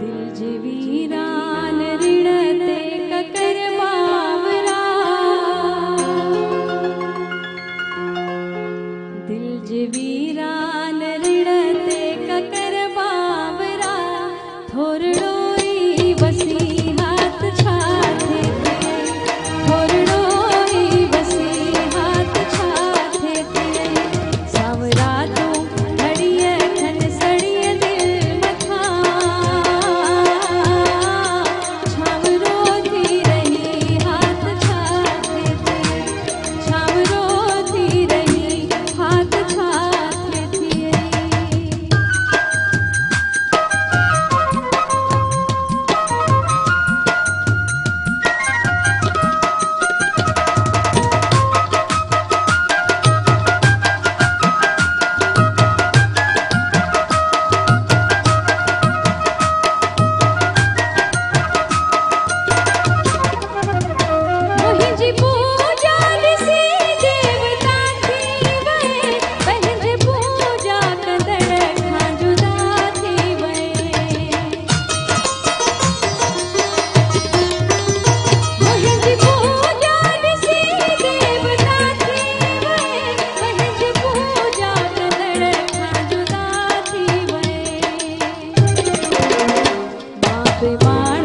दिल जे वीरान ऋण ते ककर बावरा, दिल जे वीरान ऋण ते ककर बावरा, थोरड़ो ई वसी हाथ छाथे ते, थोरड़ो ई वसी हाथ छाथे ते, सावरा तो घड़िए खन सड़िए दिल मथा, छावरो थी रही हाथ छाथे ते, छावरो थी रही हाथ छाथे ते। मोहिंजी पूजा ॾिसी देवता थी वए, पंहिंजे पूजा कंदड़ खां जुदा थी वए। मोहिंजी पूजा ॾिसी देवता थी वए, पंहिंजे पूजा कंदड़ खां जुदा थी वए। बाप